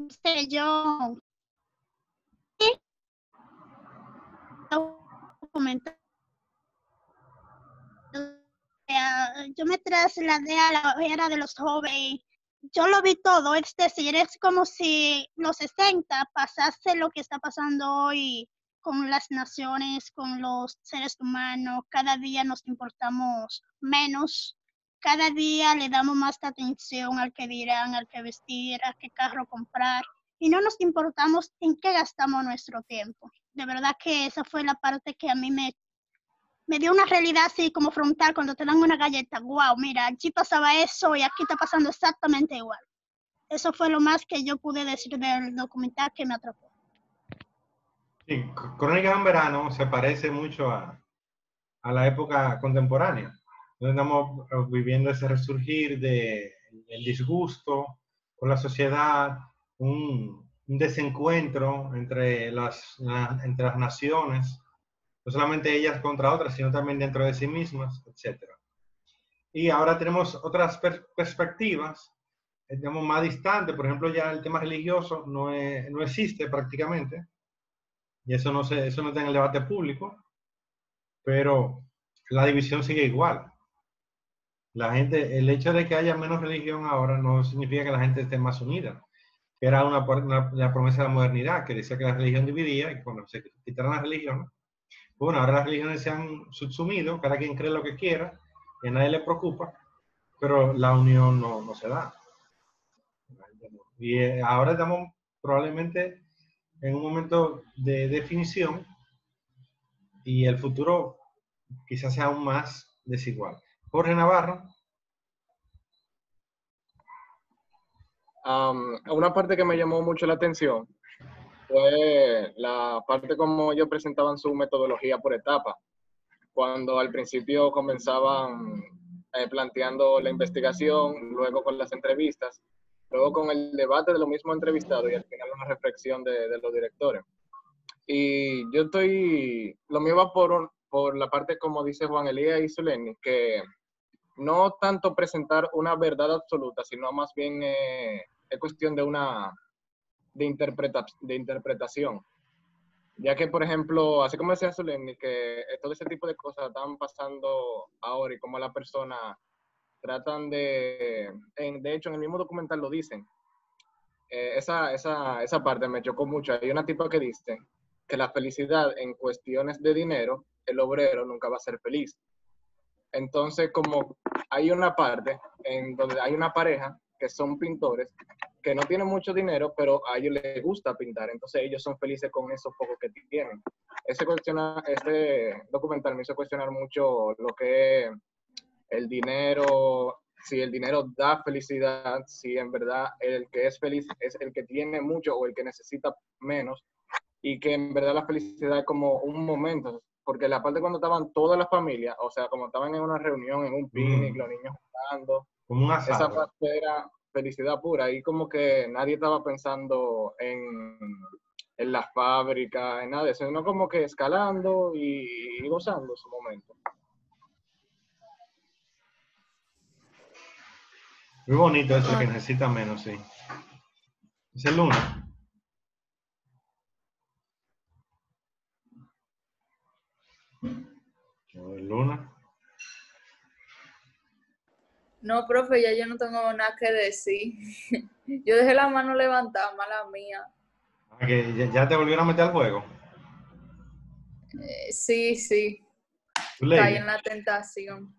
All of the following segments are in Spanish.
sé, yo documental, yo me trasladé a la era de los jóvenes. Yo lo vi todo, es decir, es como si los 60 pasase lo que está pasando hoy con las naciones, con los seres humanos. Cada día nos importamos menos, cada día le damos más atención al que dirán, al que vestir, a qué carro comprar, y no nos importamos en qué gastamos nuestro tiempo. De verdad que esa fue la parte que a mí me dio una realidad así como frontal cuando te dan una galleta. Wow, mira, allí pasaba eso y aquí está pasando exactamente igual. Eso fue lo más que yo pude decir del documental que me atrapó. Sí, Crónicas en Verano se parece mucho a la época contemporánea, donde estamos viviendo ese resurgir del disgusto con la sociedad, un desencuentro entre las naciones, no solamente ellas contra otras, sino también dentro de sí mismas, etc. Y ahora tenemos otras perspectivas, digamos, más distantes. Por ejemplo, ya el tema religioso no existe prácticamente, y eso no está en el debate público, pero la división sigue igual. La gente, el hecho de que haya menos religión ahora no significa que la gente esté más unida. Era la promesa de la modernidad, que decía que la religión dividía, y cuando se quitaron las religiones, bueno, ahora las religiones se han subsumido, cada quien cree lo que quiera, y a nadie le preocupa, pero la unión no se da. Y ahora estamos probablemente en un momento de definición, y el futuro quizás sea aún más desigual. Jorge Navarro. Una parte que me llamó mucho la atención fue la parte como ellos presentaban su metodología por etapas. Cuando al principio comenzaban planteando la investigación, luego con las entrevistas, luego con el debate de los mismos entrevistados y al final una reflexión de los directores. Y lo mío va por la parte como dice Juan Elías y Zuleni, que no tanto presentar una verdad absoluta, sino más bien es cuestión de interpretación. Ya que, por ejemplo, así como decía Zuleni, que todo ese tipo de cosas están pasando ahora y como la persona tratan de hecho en el mismo documental lo dicen, esa parte me chocó mucho. Hay una tipa que dice que la felicidad en cuestiones de dinero, el obrero nunca va a ser feliz. Entonces, como hay una parte en donde hay una pareja que son pintores, que no tienen mucho dinero, pero a ellos les gusta pintar, entonces ellos son felices con esos pocos que tienen. Ese documental me hizo cuestionar mucho lo que es el dinero, si el dinero da felicidad, si en verdad el que es feliz es el que tiene mucho o el que necesita menos, y que en verdad la felicidad es como un momento, porque la parte cuando estaban todas las familias, o sea, como estaban en una reunión, en un picnic, los niños jugando, Como un asado. esa parte era felicidad pura, y como que nadie estaba pensando en la fábrica, en nada de eso, sino como que escalando y gozando su momento. Muy bonito eso, que necesita menos, sí. Es el Luna. El Luna. No, profe, ya yo no tengo nada que decir. Yo dejé la mano levantada, mala mía. Que ya te volvieron a meter al juego. Sí. Caí en la tentación.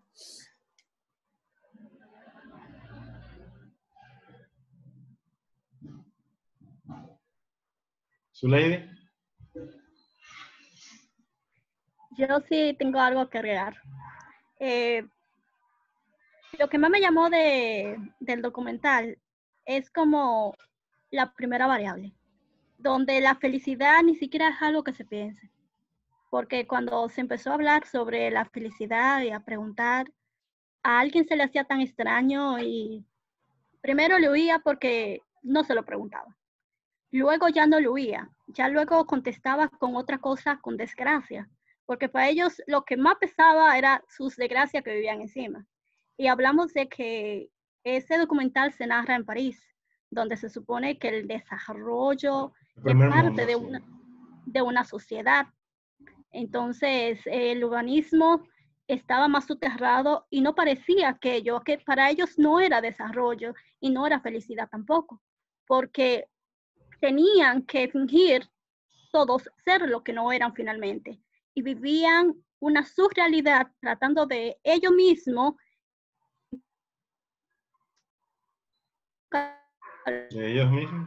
Zuleide. Yo sí tengo algo que agregar. Lo que más me llamó del documental es como la primera variable, donde la felicidad ni siquiera es algo que se piense. Porque cuando se empezó a hablar sobre la felicidad y a preguntar, a alguien se le hacía tan extraño y primero le huía porque no se lo preguntaba. Luego ya no lo huía, ya luego contestaba con otra cosa, con desgracia, porque para ellos lo que más pesaba era sus desgracias que vivían encima. Y hablamos de que ese documental se narra en París, donde se supone que el desarrollo El es primer parte mundo, de sí. de una sociedad. Entonces, el urbanismo estaba más soterrado y no parecía aquello, que para ellos no era desarrollo y no era felicidad tampoco, porque tenían que fingir todos ser lo que no eran finalmente y vivían una surrealidad tratando de ellos mismos De ellos mismos.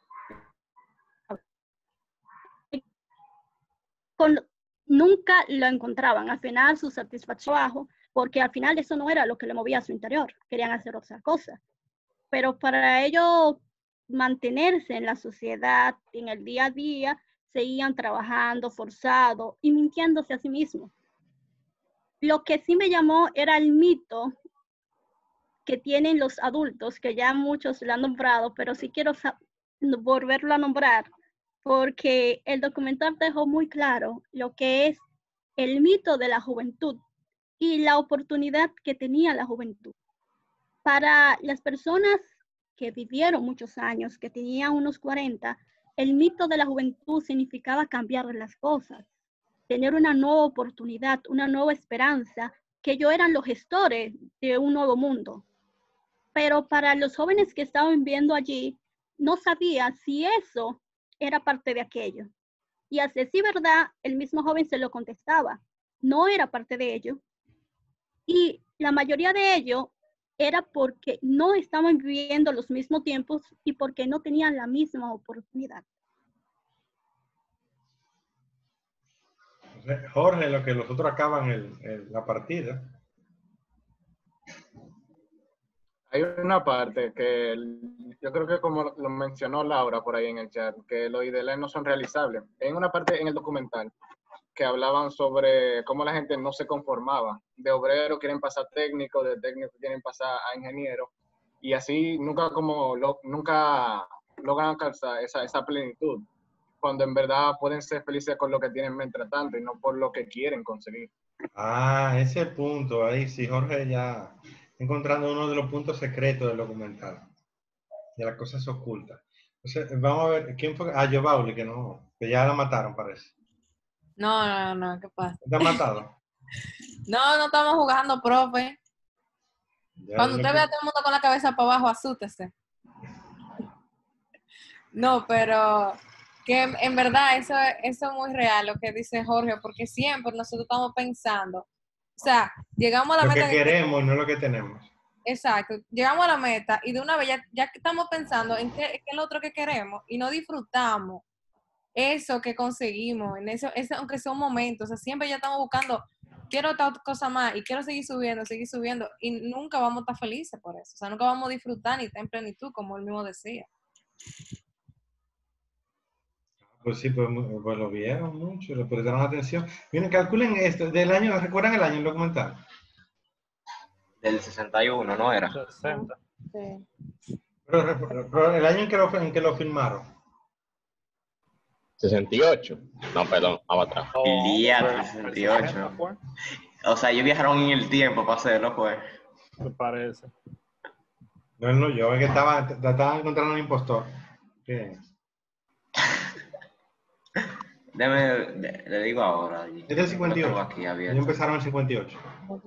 con, nunca lo encontraban. Al final su satisfacción bajo, porque al final eso no era lo que le movía a su interior, querían hacer otra cosa. Pero para ellos mantenerse en la sociedad, en el día a día, seguían trabajando forzado y mintiéndose a sí mismos. Lo que sí me llamó era el mito que tienen los adultos, que ya muchos lo han nombrado, pero sí quiero volverlo a nombrar, porque el documental dejó muy claro lo que es el mito de la juventud y la oportunidad que tenía la juventud. Para las personas que vivieron muchos años, que tenían unos 40, el mito de la juventud significaba cambiar las cosas, tener una nueva oportunidad, una nueva esperanza, que ellos eran los gestores de un nuevo mundo. Pero para los jóvenes que estaban viviendo allí, no sabía si eso era parte de aquello. Y a decir verdad, el mismo joven se lo contestaba, no era parte de ello. Y la mayoría de ellos era porque no estaban viviendo los mismos tiempos y porque no tenían la misma oportunidad. Jorge, lo que los otros acaban la partida. Hay una parte que yo creo que como lo mencionó Laura por ahí en el chat, que los ideales no son realizables. Hay una parte en el documental que hablaban sobre cómo la gente no se conformaba. De obrero quieren pasar técnico, de técnico quieren pasar a ingeniero, y así nunca nunca logran alcanzar esa plenitud, cuando en verdad pueden ser felices con lo que tienen mientras tanto y no por lo que quieren conseguir. Ah, ese punto, ahí sí, Jorge ya encontrando uno de los puntos secretos del documental, de las cosas ocultas. Entonces, vamos a ver, ¿quién fue? Ah, Jovauli, que ya la mataron, parece. No, ¿qué pasa? ¿Te han matado? No estamos jugando, profe. Ya Cuando usted ve a todo el mundo con la cabeza para abajo, asústese. No, pero que en verdad eso es muy real lo que dice Jorge, porque siempre nosotros estamos pensando, o sea, llegamos a la lo meta. que queremos, no lo que tenemos. Exacto, llegamos a la meta y de una vez ya estamos pensando en qué es lo otro que queremos y no disfrutamos eso que conseguimos, en eso, aunque sea un momento, o sea, siempre ya estamos buscando, quiero otra cosa más y quiero seguir subiendo y nunca vamos a estar felices por eso, o sea, nunca vamos a disfrutar ni estar en plenitud, como él mismo decía. Pues sí, pues lo vieron mucho, le prestaron atención. Miren, calculen esto, del año, ¿recuerdan el año el documental? Del 61, ¿no era? 60. Sí. Pero el año en que lo filmaron. 68. No, perdón, atrás. El día 68. O sea, ellos viajaron en el tiempo para hacerlo, pues. Me parece. No, yo es que estaba encontrando un impostor. ¿Qué? Le digo ahora. Es del 58. Aquí ellos empezaron en el 58.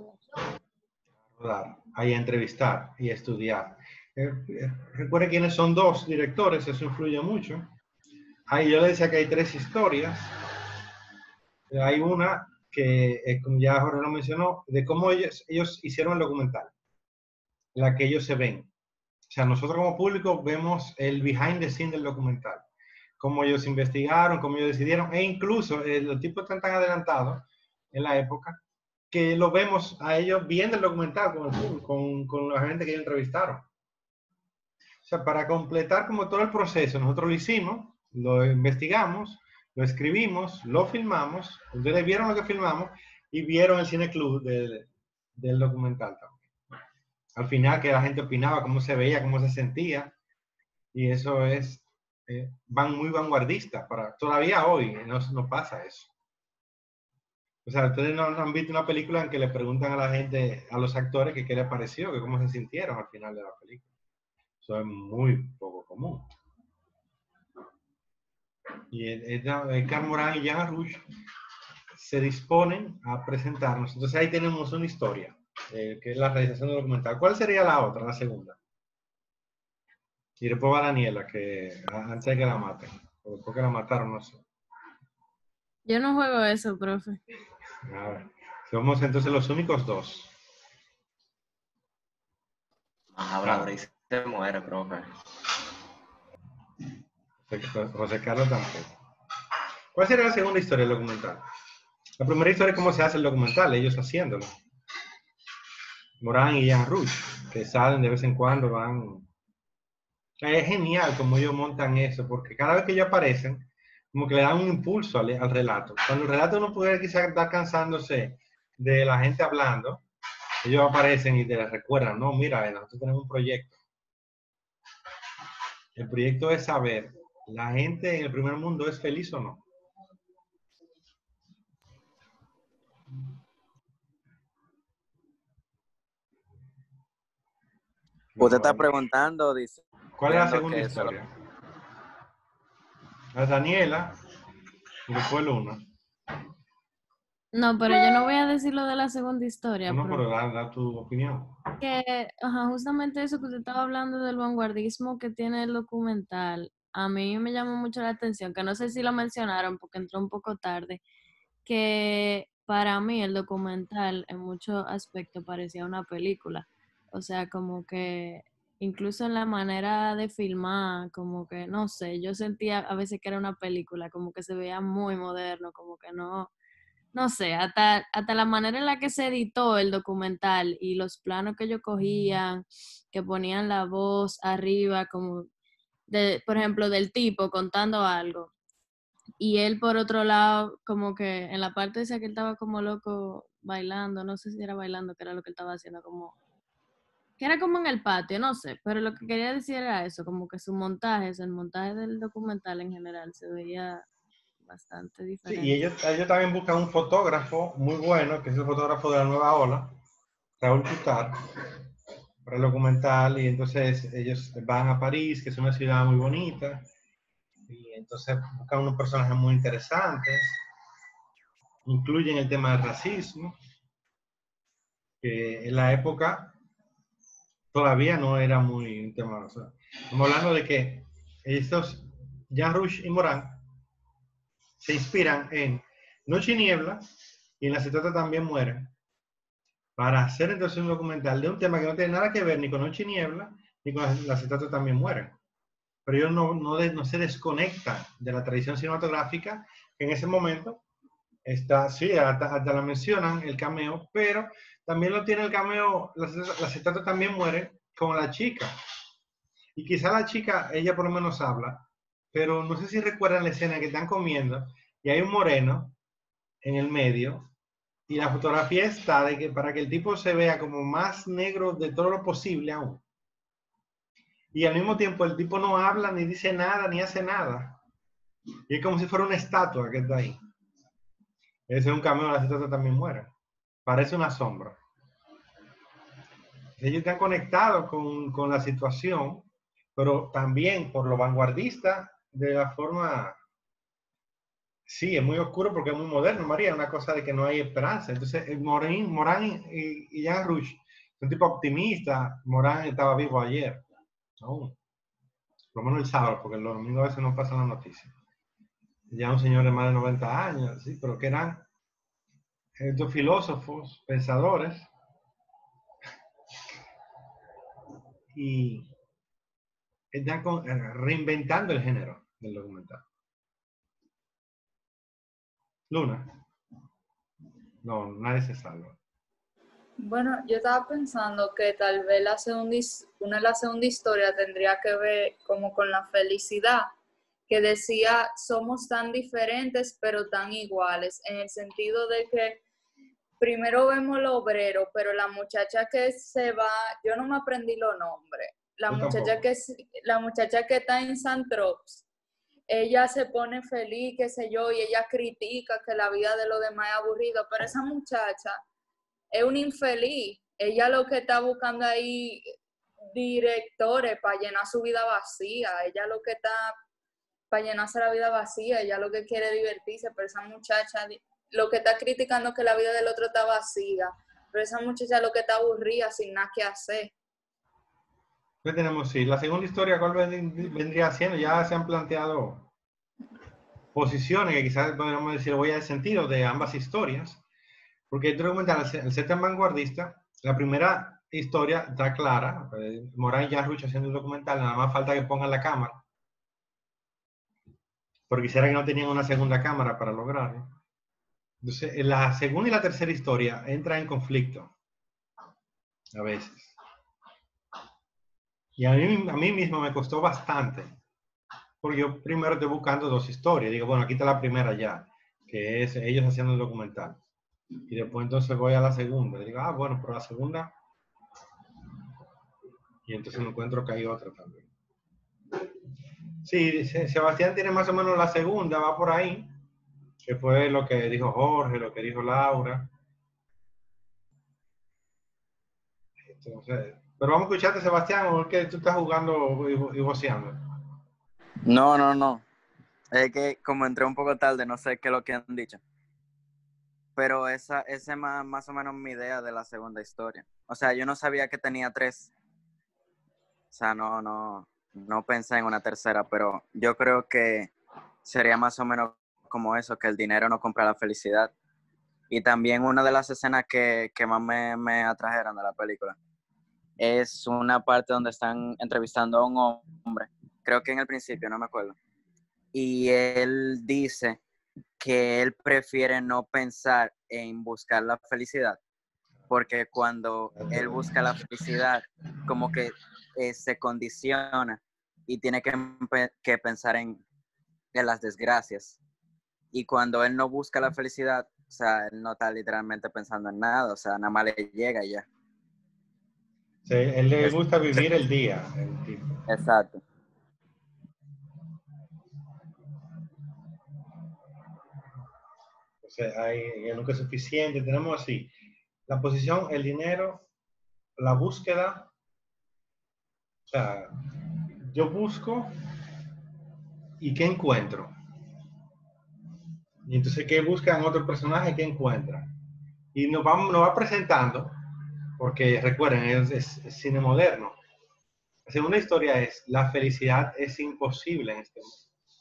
Ahí a entrevistar y a estudiar. Recuerde quiénes son dos directores, eso influye mucho. Ahí yo le decía que hay tres historias. Hay una que, como ya Jorge lo mencionó, de cómo ellos hicieron el documental, la que ellos se ven. O sea, nosotros como público vemos el behind the scene del documental, cómo ellos investigaron, cómo ellos decidieron, e incluso los tipos están tan adelantados en la época que lo vemos a ellos viendo el documental con la gente que ellos entrevistaron. O sea, para completar como todo el proceso, nosotros lo hicimos, lo investigamos, lo escribimos, lo filmamos, ustedes vieron lo que filmamos y vieron el cineclub del documental también. Al final que la gente opinaba, cómo se veía, cómo se sentía, y eso es, van muy vanguardistas, todavía hoy no pasa eso. O sea, ustedes no han visto una película en que le preguntan a la gente, a los actores, que qué les pareció, que cómo se sintieron al final de la película. Eso es muy poco común. Y Edgar Morin y Jean Rouch se disponen a presentarnos. Entonces ahí tenemos una historia, que es la realización del documental. ¿Cuál sería la otra, la segunda? Y después va Daniela, que antes de que la maten. O después que la mataron, no sé. Yo no juego eso, profe. A ver. Somos entonces los únicos dos. Hablador y se muere, profe. José Carlos tampoco. ¿Cuál sería la segunda historia del documental? La primera historia es cómo se hace el documental, ellos haciéndolo. Morin y Jean Rouch, que salen de vez en cuando, van. Es genial como ellos montan eso, porque cada vez que ellos aparecen, como que le dan un impulso al relato. Cuando el relato no puede quizás estar cansándose de la gente hablando, ellos aparecen y te recuerdan, no, mira, nosotros tenemos un proyecto. El proyecto es saber, ¿la gente en el primer mundo es feliz o no? Usted está preguntando, dice. ¿Cuál es la segunda historia? La Daniela, y después Luna. No, pero yo no voy a decir lo de la segunda historia. No, pero da tu opinión. Que, justamente eso que usted estaba hablando del vanguardismo que tiene el documental, a mí me llamó mucho la atención, que no sé si lo mencionaron porque entró un poco tarde, que para mí el documental en muchos aspectos parecía una película. O sea, como que incluso en la manera de filmar, como que, no sé, yo sentía a veces que era una película, como que se veía muy moderno, como que no sé, hasta la manera en la que se editó el documental y los planos que ellos cogían, que ponían la voz arriba, como, por ejemplo, del tipo contando algo. Y él, por otro lado, como que en la parte esa que él estaba como loco bailando, no sé si era bailando, que era lo que él estaba haciendo, como que era como en el patio, no sé, pero lo que quería decir era eso, como que su montaje, el montaje del documental en general se veía bastante Sí, diferente. y ellos también buscan un fotógrafo muy bueno, que es el fotógrafo de la Nueva Ola, Raúl Coutard, para el documental, y entonces ellos van a París, que es una ciudad muy bonita, y entonces buscan unos personajes muy interesantes, incluyen el tema del racismo, que en la época todavía no era muy un tema. O sea, estamos hablando de que estos, Jean Rouch y Morin, se inspiran en Noche y Niebla y en La Acetata también mueren, para hacer entonces un documental de un tema que no tiene nada que ver ni con Noche y Niebla ni con La Acetata también mueren. Pero ellos no se desconectan de la tradición cinematográfica que en ese momento está, sí, hasta la mencionan, el cameo, pero también lo tiene el cameo, La Acetata también muere con la chica. Y quizá la chica, ella por lo menos habla, pero no sé si recuerdan la escena que están comiendo y hay un moreno en el medio y la fotografía está de que para que el tipo se vea como más negro de todo lo posible aún. Y al mismo tiempo el tipo no habla, ni dice nada, ni hace nada. Y es como si fuera una estatua que está ahí. Ese es un cameo, La Acetata también muere. Parece una sombra. Ellos están conectados con la situación, pero también por lo vanguardista de la forma. Sí, es muy oscuro porque es muy moderno, María, una cosa de que no hay esperanza. Entonces, Morin y Jean Rouch, un tipo optimista. Morin estaba vivo ayer, aún. Por lo menos el sábado, porque los domingos a veces no pasan las noticias. Ya un señor de más de 90 años, sí, pero que eran estos filósofos, pensadores, y están reinventando el género del documental. Luna. No, nadie se salva. Bueno, yo estaba pensando que tal vez la segunda historia tendría que ver como con la felicidad, que decía, somos tan diferentes pero tan iguales, en el sentido de que primero vemos lo obrero, pero la muchacha que se va, yo no me aprendí los nombres, la muchacha que está en Saint-Tropez, ella se pone feliz, qué sé yo, y ella critica que la vida de los demás es aburrido, pero esa muchacha es una infeliz. Ella lo que está buscando ahí directores para llenar su vida vacía. Ella lo que está para llenarse la vida vacía, ella lo que quiere es divertirse, pero esa muchacha lo que está criticando es que la vida del otro está vacía, pero esa muchacha lo que está aburrida sin nada que hacer. ¿Qué tenemos? Sí, la segunda historia, ¿cuál vendría siendo? Ya se han planteado posiciones que quizás podríamos decir, voy al sentido de ambas historias, porque el documental, al ser tan vanguardista, la primera historia está clara, Morán y Jarruch haciendo un documental, nada más falta que pongan la cámara, porque quisiera que no tenían una segunda cámara para lograrlo. Entonces, la segunda y la tercera historia entran en conflicto, a veces. Y a mí mismo me costó bastante, porque yo primero estoy buscando dos historias. Digo, bueno, aquí está la primera ya, que es ellos haciendo el documental. Y después entonces voy a la segunda. Y digo, ah, bueno, pero la segunda... Y entonces me encuentro que hay otra también. Sí, Sebastián tiene más o menos la segunda, va por ahí, que fue lo que dijo Jorge, lo que dijo Laura. Entonces, pero vamos a escucharte, Sebastián, porque tú estás jugando y voceando. No. Es que como entré un poco tarde, no sé qué es lo que han dicho. Pero esa es más o menos mi idea de la segunda historia. O sea, yo no sabía que tenía 3. O sea, no pensé en una tercera, pero yo creo que sería más o menos como eso, que el dinero no compra la felicidad. Y también una de las escenas que más me atrajeron de la película es una parte donde están entrevistando a un hombre, creo que en el principio, no me acuerdo. Y él dice que él prefiere no pensar en buscar la felicidad, porque cuando él busca la felicidad, como que se condiciona y tiene que pensar en las desgracias. Y cuando él no busca la felicidad, o sea, él no está literalmente pensando en nada, o sea, nada más le llega y ya. Sí, él le gusta vivir el día, el tipo. Exacto. O sea, nunca es suficiente. Tenemos así, la posición, el dinero, la búsqueda. O sea, yo busco y ¿qué encuentro? Y entonces, ¿qué buscan otro personaje? ¿Qué encuentra? Y nos va presentando, porque recuerden, es cine moderno. La segunda historia es, la felicidad es imposible en este mundo.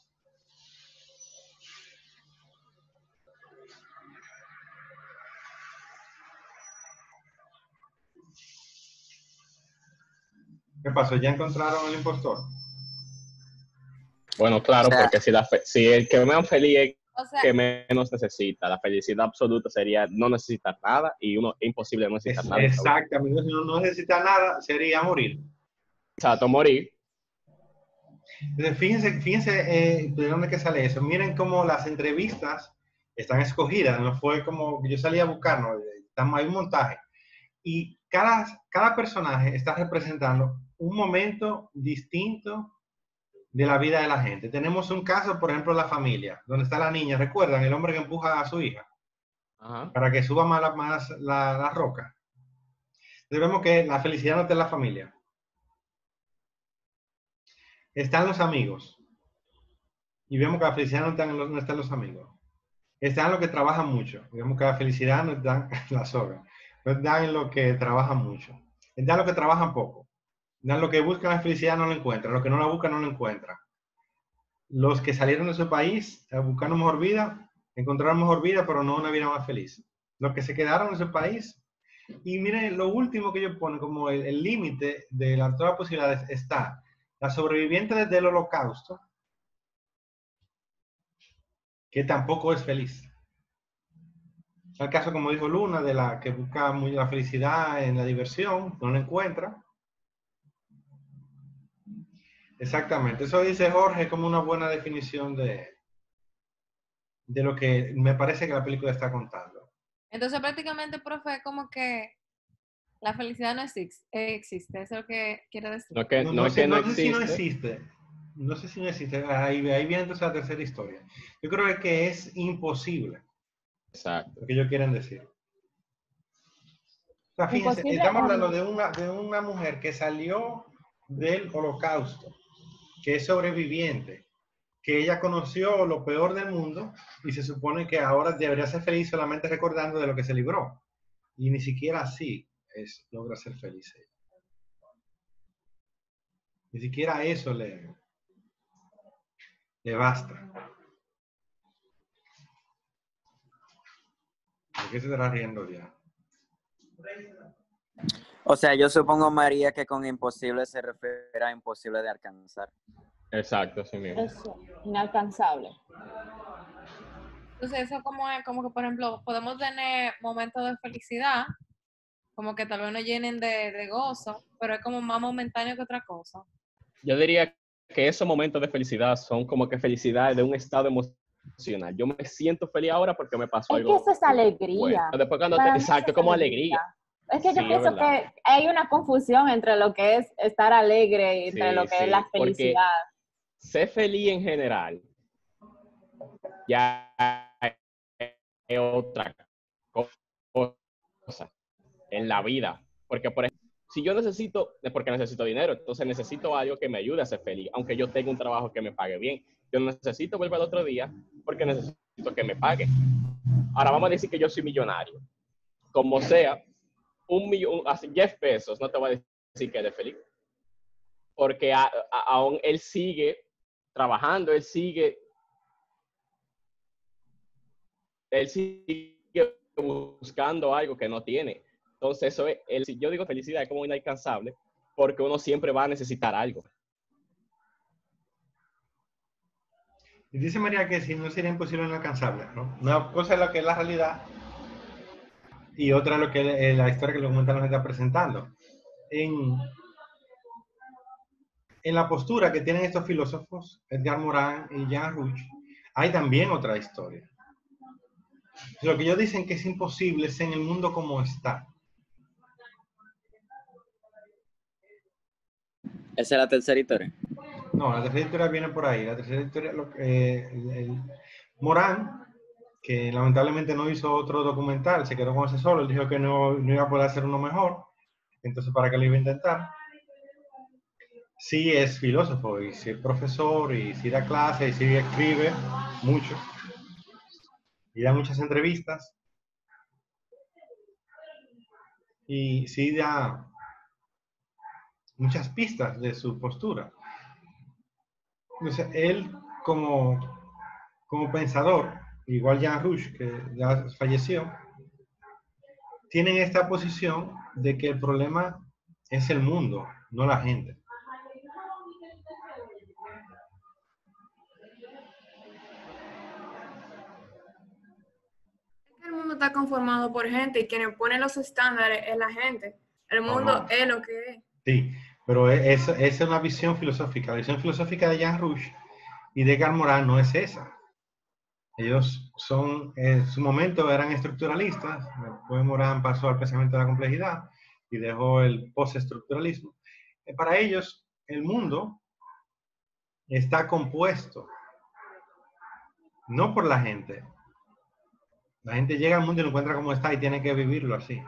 ¿Qué pasó? ¿Ya encontraron al impostor? Bueno, claro, O sea, porque si el que menos feliz es O sea, que menos necesita, la felicidad absoluta sería no necesitar nada y uno es imposible no necesitar nada. Exactamente, si uno no necesita nada, sería morir. Exacto, morir. Entonces, fíjense de dónde que sale eso. Miren cómo las entrevistas están escogidas, no fue como yo salí a buscar, no, hay un montaje. Y cada personaje está representando un momento distinto de la vida de la gente. Tenemos un caso, por ejemplo, la familia, donde está la niña, ¿recuerdan? El hombre que empuja a su hija para que suba más la roca. Entonces vemos que la felicidad no está en la familia. Están los amigos. Y vemos que la felicidad no está en los amigos. Están los que trabajan mucho. Y vemos que la felicidad no está en la soga. No está en los que trabajan mucho. Está en los que trabajan poco. Está en los que buscan la felicidad no la encuentran. Los que no la buscan no la encuentran. Los que salieron de su país a buscar una mejor vida, encontraron mejor vida, pero no una vida más feliz. Los que se quedaron en su país. Y miren, lo último que yo pongo como el límite de todas las posibilidades está la sobreviviente del holocausto, que tampoco es feliz. El caso, como dijo Luna, de la que busca la felicidad en la diversión, no la encuentra. Exactamente, eso dice Jorge como una buena definición de lo que me parece que la película está contando. entonces prácticamente, profe, como que la felicidad no existe, eso es lo que quiero decir. No sé si no existe. No sé si no existe. Ahí viene entonces la tercera historia. Yo creo que es imposible. Exacto. Lo que ellos quieren decir. sea, fíjense, Imposible estamos o hablando no. de una mujer que salió del holocausto, que es sobreviviente, que ella conoció lo peor del mundo y se supone que ahora debería ser feliz solamente recordando de lo que se libró. Y ni siquiera así logra ser feliz ella. Ni siquiera eso le basta. ¿De qué se estará riendo ya? O sea, yo supongo, María, que con imposible se refiere a imposible de alcanzar. Exacto, así mismo. Eso, inalcanzable. Entonces eso como es, como que por ejemplo, podemos tener momentos de felicidad, como que tal vez nos llenen de gozo, pero es como más momentáneo que otra cosa. Yo diría que esos momentos de felicidad son como que felicidad de un estado emocional. Yo me siento feliz ahora porque me pasó Es que algo eso es alegría. bueno. Después cuando Para mí exacto, eso es como alegría. Es que Sí, yo pienso es verdad. que hay una confusión entre lo que es estar alegre y entre Sí, lo que es sí, la porque felicidad. ser feliz en general ya es otra cosa en la vida. Porque, por ejemplo, si yo necesito, es porque necesito dinero, entonces necesito algo que me ayude a ser feliz, aunque yo tenga un trabajo que me pague bien. Yo necesito volver al otro día porque necesito que me pague. Ahora vamos a decir que yo soy millonario. Como sea, así Jeff Bezos no te va a decir que él es feliz. Porque aún él sigue trabajando, él sigue buscando algo que no tiene. Entonces, eso es, si yo digo felicidad es como inalcanzable, porque uno siempre va a necesitar algo. Y dice María que si no sería imposible o inalcanzable, ¿no? Una cosa es lo que es la realidad y otra es lo que es la historia que el documental nos está presentando. En la postura que tienen estos filósofos, Edgar Morin y Jean Rouch, hay también otra historia. Lo que ellos dicen que es imposible es en el mundo como está. Esa es la tercera historia. No, la tercera historia viene por ahí. La tercera historia, Morin, que lamentablemente no hizo otro documental, se quedó con ese solo, él dijo que no iba a poder hacer uno mejor, entonces ¿para qué lo iba a intentar? Sí es filósofo, y sí es profesor, y sí da clases, y sí escribe mucho, y da muchas entrevistas, y sí da muchas pistas de su postura. Entonces, él como pensador, igual Jean Rouch, que ya falleció, tienen esta posición de que el problema es el mundo, no la gente. El mundo está conformado por gente y quienes ponen los estándares es la gente. El mundo es lo que es. Sí, pero esa es una visión filosófica. La visión filosófica de Jean Rouch y de Edgar Morin no es esa. Ellos son, en su momento eran estructuralistas, después Morin pasó al pensamiento de la complejidad y dejó el postestructuralismo. Para ellos, el mundo está compuesto no por la gente. La gente llega al mundo y lo encuentra como está y tiene que vivirlo así.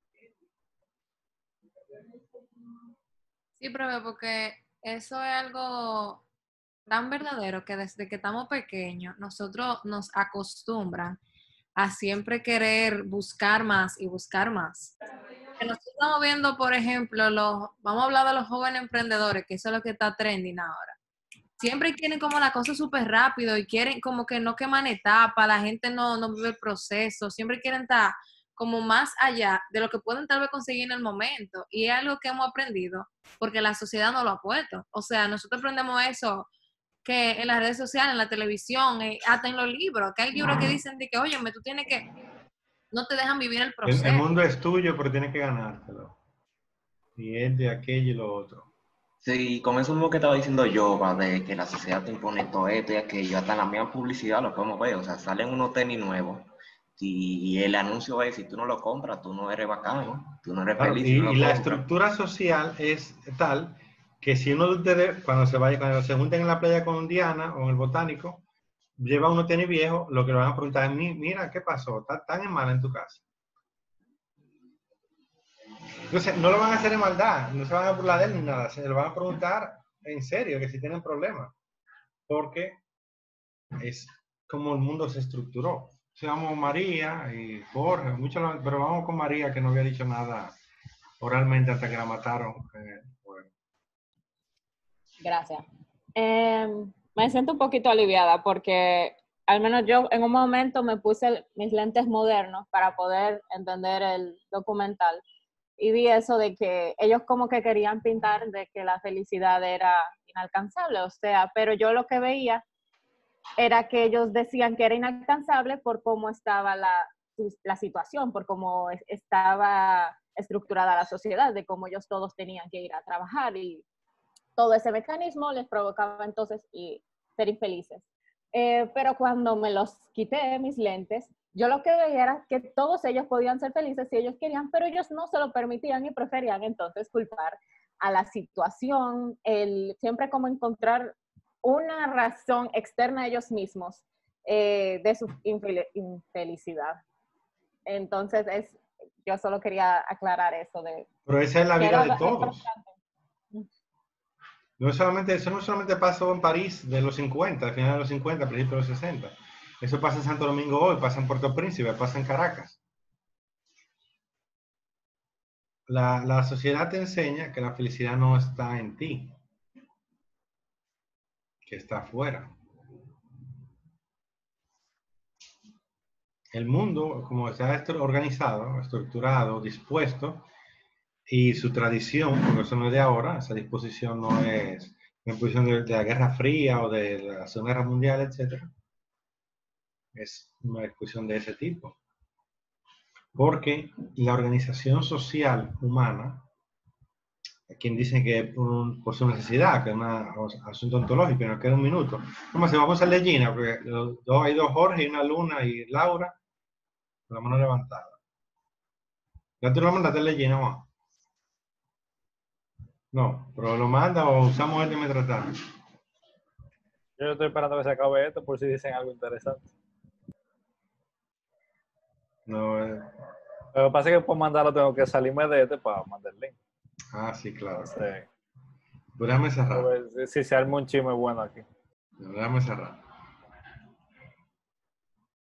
Sí, profe, porque eso es algo tan verdadero que desde que estamos pequeños nosotros nos acostumbran a siempre querer buscar más y buscar más. Que nosotros estamos viendo, por ejemplo, vamos a hablar de los jóvenes emprendedores, que eso es lo que está trending ahora. Siempre quieren como la cosa súper rápido y quieren como que no queman etapas, la gente no vive el proceso, siempre quieren estar como más allá de lo que pueden tal vez conseguir en el momento. Y es algo que hemos aprendido porque la sociedad no lo ha puesto. O sea, nosotros aprendemos eso que en las redes sociales, en la televisión, hasta en los libros, que hay libros que dicen de que, óyeme, tú tienes que, no te dejan vivir el proceso. El mundo es tuyo, pero tienes que ganártelo. Y es de aquello y lo otro. Sí, con eso mismo que estaba diciendo yo, de que la sociedad te impone todo esto y aquello, hasta en la misma publicidad lo podemos ver, o sea, salen unos tenis nuevos y el anuncio es, si tú no lo compras, tú no eres bacano, tú no eres Claro, feliz. y, Si no lo y la compras. estructura social es tal que si uno de ustedes, cuando se junten en la playa con Diana o en el botánico, lleva unos tenis viejos, lo que le van a preguntar es, mira, ¿qué pasó? ¿Estás tan en mala en tu casa? Entonces, no lo van a hacer en maldad, no se van a burlar de él ni nada, se lo van a preguntar en serio, que si tienen problemas, porque es como el mundo se estructuró. O sea, vamos María y Jorge, pero vamos con María, que no había dicho nada oralmente hasta que la mataron. Bueno. Gracias. Me siento un poquito aliviada porque al menos yo en un momento me puse mis lentes modernos para poder entender el documental y vi eso de que ellos como que querían pintar de que la felicidad era inalcanzable, o sea, pero yo lo que veía era que ellos decían que era inalcanzable por cómo estaba la situación, por cómo estaba estructurada la sociedad, de cómo ellos todos tenían que ir a trabajar y todo ese mecanismo les provocaba entonces ser infelices. Pero cuando me los quité, mis lentes, yo lo que veía era que todos ellos podían ser felices si ellos querían, pero ellos no se lo permitían y preferían entonces culpar a la situación, siempre como encontrar una razón externa a ellos mismos de su infelicidad. Entonces, yo solo quería aclarar eso. Pero esa es la vida de todos. Eso no solamente pasó en París de los 50, al final de los 50, principios de los 60. Eso pasa en Santo Domingo hoy, pasa en Puerto Príncipe, pasa en Caracas. La sociedad te enseña que la felicidad no está en ti, que está afuera. El mundo, como está organizado, estructurado, dispuesto, y su tradición, porque eso no es de ahora, esa disposición no es una disposición de la Guerra Fría o de la Segunda Guerra Mundial, etc. Es una discusión de ese tipo. Porque la organización social humana, quien dicen que por su necesidad, que es un asunto ontológico, nos queda un minuto. Vamos a hacer de Gina, porque hay dos Jorge, y una Luna y Laura, con la mano levantada. ¿Ya tú lo mandaste de Gina, no? No, pero lo manda o usamos este mientras tanto. Yo estoy esperando que se acabe esto por si dicen algo interesante. No, Lo que pasa es que por mandarlo tengo que salirme de este para mandar el link. Ah, sí, claro. Sí. Déjame cerrar. Si se arma un chisme bueno aquí. Déjame cerrar.